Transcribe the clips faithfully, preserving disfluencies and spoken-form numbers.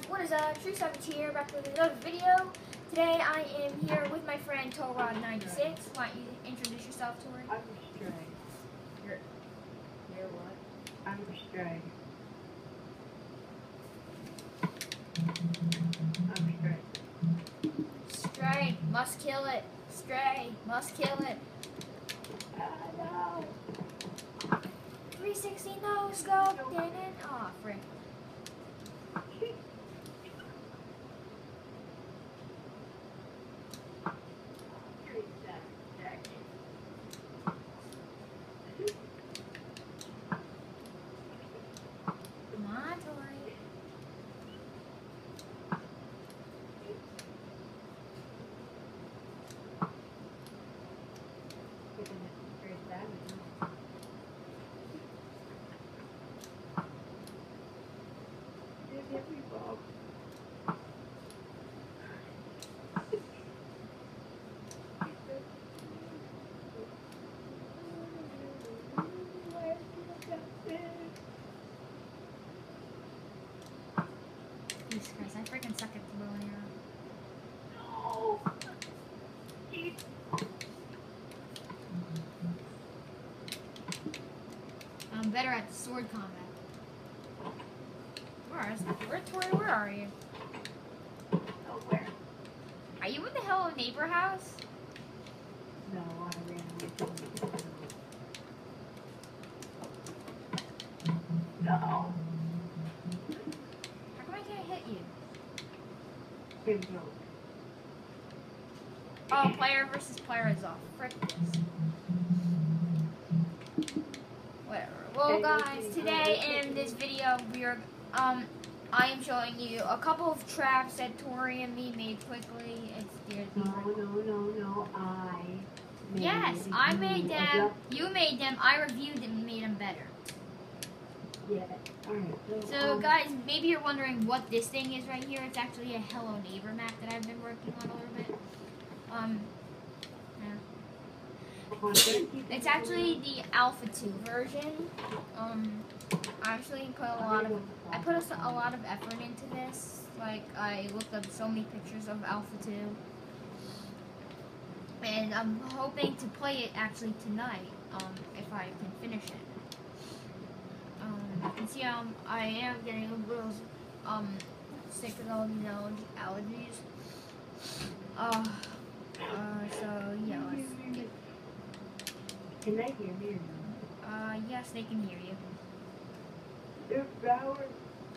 what is up? True Savage here, back with another video. Today I am here with my friend Torod ninety-six. Why don't you introduce yourself, Tori? I'm Stray. You're, you're what? I'm Stray. I'm Stray. Stray, must kill it. Stray, must kill it. Ah, no. three sixty no scope, didn't. Aw, frick. Come on, Tori. Jesus Christ, I freaking suck at throwing arrows. I'm better at sword combat. Where is where, Tori, where are you? Nowhere. Are you in the Hello Neighbor house? No, I ran away from the No. How come I can't hit you? Big joke. Oh, player versus player is off. Frick this. Whatever. Well, guys, today in this video, we are, um, I am showing you a couple of traps that Tori and me made quickly. It's dear No, no, no, no, I made Yes, I made them. You made them. I reviewed them and made them better. Yeah. Alright, so, So, um, guys, maybe you're wondering what this thing is right here. It's actually a Hello Neighbor map that I've been working on a little bit. Um, yeah. It's actually the Alpha two version. Um, I actually put a lot of I put a, a lot of effort into this. Like, I looked up so many pictures of Alpha two, and I'm hoping to play it actually tonight. Um, if I can finish it. Um, you can see um, I am getting a little um sick with all these allergies. Uh, uh, so yeah, let's get. Can they hear me or not? Uh, yes, they can hear you. They're flowers.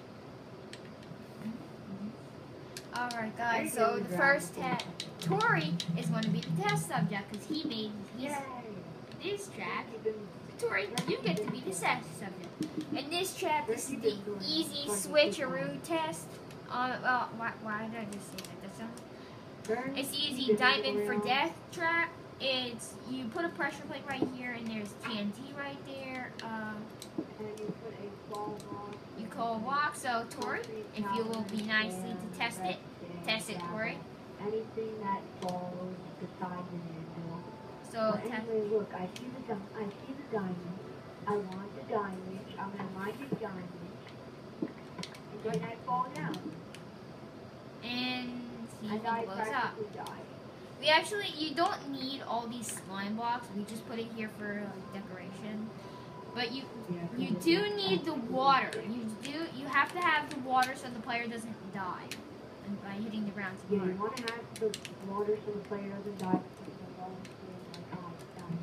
Alright, guys, so the first test, Tori is going to be the test subject because he made his, this track. Tori, you get to be the test subject. And this track, this is the easy switcheroo test. Uh, well, why, why did I just say that? That sounds. It's easy diamond for death trap. It's, you put a pressure plate right here, and there's T N T right there. Uh, And you put a ball block. you call a walk, so Tori, if you will be nicely to test it, test it, Tori. Anything that follows the side of the handle. So, But test. anyway, look, I see the di- I see the diamond. I want the diamond. I'm gonna mine the diamond. And then I fall down. And see if And it I blows up. practically die. We actually, you don't need all these slime blocks. We just put it here for like, decoration. But you, Yeah, you 'cause do it's- need the water. You do, you have to have the water so the player doesn't die and by hitting the ground too Yeah, you hard. want to have the water so the player doesn't die. Because the ball is like, oh, it's dying.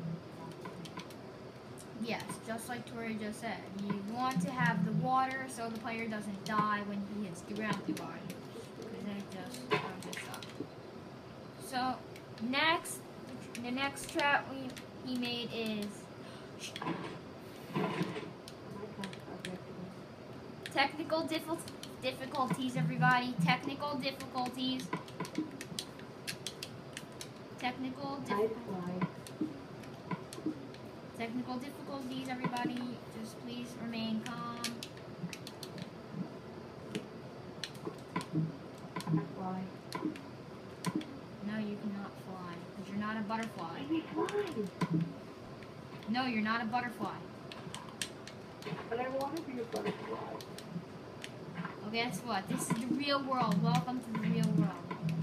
Yes, just like Tori just said. You want to have the water so the player doesn't die when he hits the ground too hard. Because then it just throws this up. So, next, the next trap we he made is technical diffi difficulties, everybody. Technical difficulties. Technical I difficulties. fly. Technical difficulties, everybody. Just please remain calm. I fly. No, you cannot fly because you're not a butterfly. Let me fly. No, you're not a butterfly. But I want to be a butterfly. guess what? This is the real world. Welcome to the real world.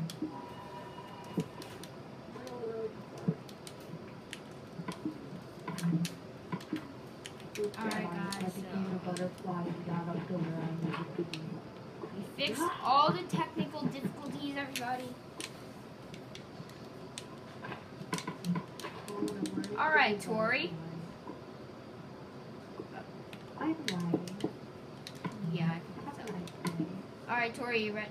Alright guys, so we fixed all the technical difficulties, everybody. Alright, Tori. I'm lying. Yeah, I can tell. Alright, Tori, you ready?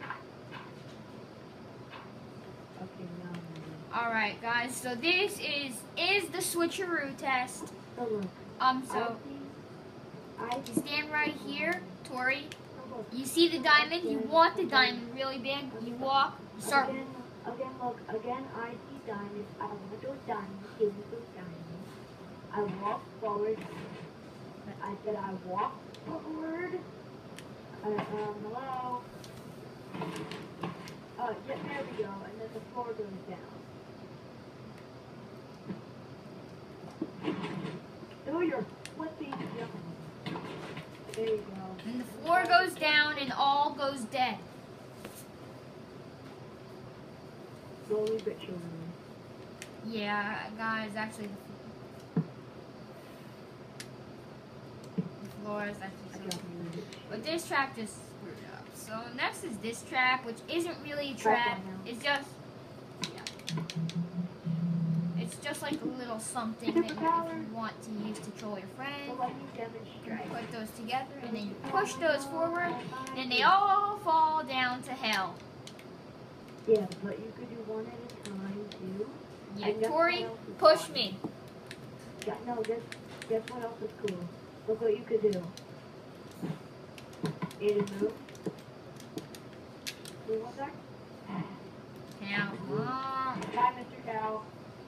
Okay, now I'm ready. Alright guys, so this is is the switcheroo test. So look, Um so I you stand right here, Tori. so look, You see the diamond, you want the diamond really big, you walk, you start Again, again, look, again, I see diamonds. I want those diamonds. Give me those diamonds. I walk forward. I said I walk forward. Uh, um, hello? Oh, yeah, there we go. And then the floor goes down. Oh, you're flipping. There you go. and the floor goes down and all goes dead. Slowly but surely. Yeah, guys, actually the floor is actually so but this trap just screwed up. So next is this trap, which isn't really a trap. It's just yeah. It's just like a little something that you, if you want to use to troll your friends. So let me demonstrate. Put those together and then you push those forward and they all fall down to hell. Yeah, but you could do one at a time too. Yeah, And guess Tori, what else is push fun? me. Yeah, no, guess, guess what else is cool? Look what you could do. It is move. Move one sec. Now, oh, Hi, Mister Cow.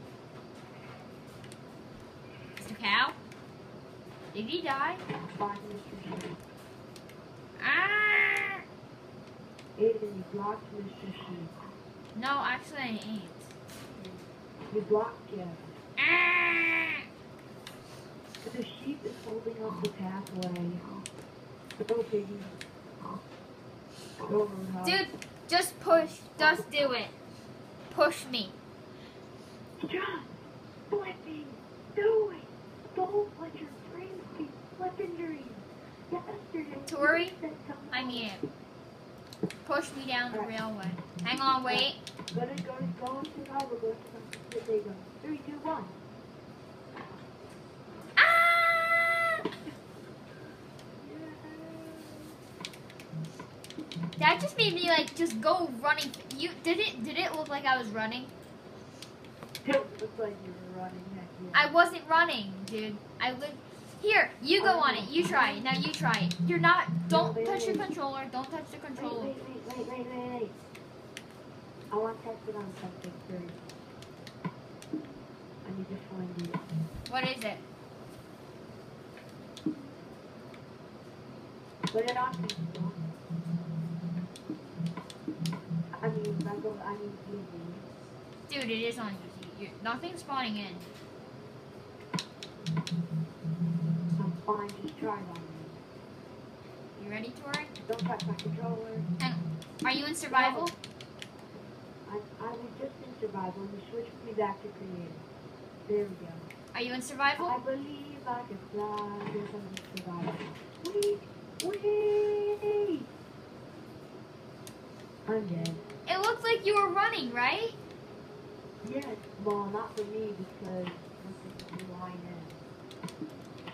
Mister Cow? Did he die? Bye, Mister Sheep. Ah! Aiden, you blocked Mister Sheep. No, actually I ain't. You blocked Jeff. Ah! The sheep is holding up the pathway. Go, piggy. Go, Roadhog. Dude, just push. Just do it. Push me. John, flipping, do it. Don't let your brains be flipping dreams. Yesterday, Tori, you said something. I mean it. Push me down the railway. Hang on, wait. Go to, go to, go to survival, go to something. There you go. Three, two, one. Ah! That just made me like just go running. You did it? Did it look like I was running? It looks like you were running, heck yeah. I wasn't running, dude. I would. Here, you go on it. You try it. Now you try it. You're not. Don't touch your controller. Don't touch the Wait, controller. wait, wait, wait, wait, wait, wait. I want to test it on something first. I need to find it. What is it? Put it on peaceful. I mean, regular, I mean easy. Dude, it is on easy. You're, nothing's spawning in. I'm fine, just try it on me. You ready, Tori? Don't touch my controller. And are you in survival? I, I was just in survival. You switched me back to creative. There we go. Are you in survival? I believe I can fly. Yes, I'm in survival. Wait, wait. I'm dead. It looked like you were running, right? Yes, well, not for me because this is line in.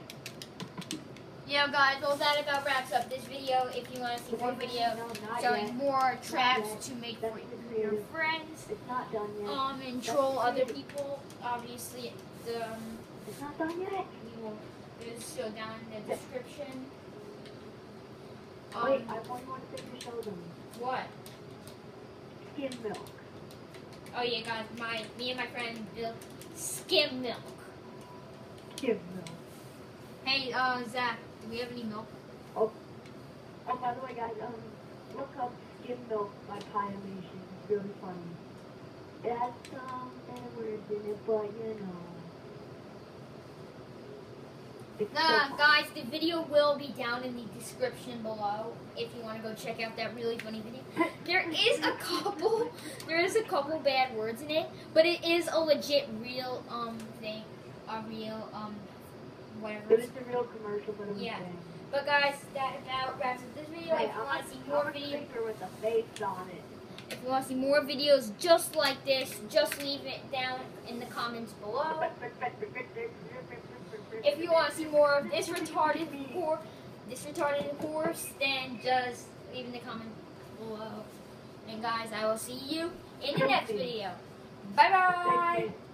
Yeah, guys, well, that about wraps up this video. If you want to see more videos No, not showing yet. more yet. traps to make That's for the your creative. friends, It's not done yet. um, and That's troll the other creative. people. Obviously, the um, It's not done yet. we will just show down in the description. Um, Wait, I have one more thing to show them. what? Skim milk. Oh yeah, guys, my me and my friend built skim milk. Skim milk. Hey, uh, Zach, do we have any milk? Oh, oh, by the way, guys, um, look up Skim Milk by Pyamation. It's really funny. It has some bad words in it, but you know. It's Nah, so guys, the video will be down in the description below if you want to go check out that really funny video. There is a couple, there is a couple bad words in it, but it is a legit real um thing, a real um whatever. It is a real commercial, but it was Yeah. bad. But guys, that about wraps up this video. Hey, If you I'm want a- to see more I'm a videos, creeper with a face on it. if you want to see more videos just like this, just leave it down in the comments below. If you want to see more of this retarded horse, this retarded horse, then just leave in the comment below. And guys, I will see you in the next video. Bye bye.